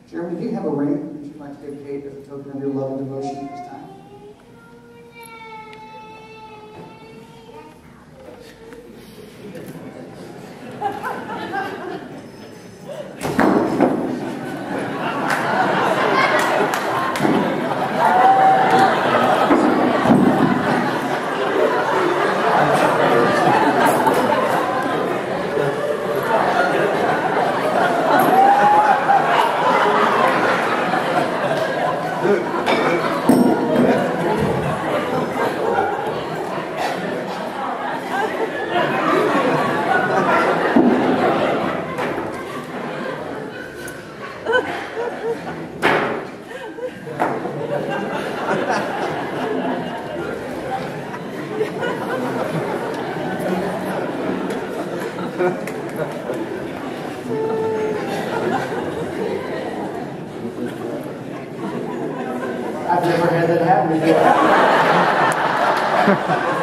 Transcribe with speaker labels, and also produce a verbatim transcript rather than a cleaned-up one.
Speaker 1: Jeremy, do you have a ring that you'd like to dedicate as a token of your love and devotion at this time? I've never had that happen before.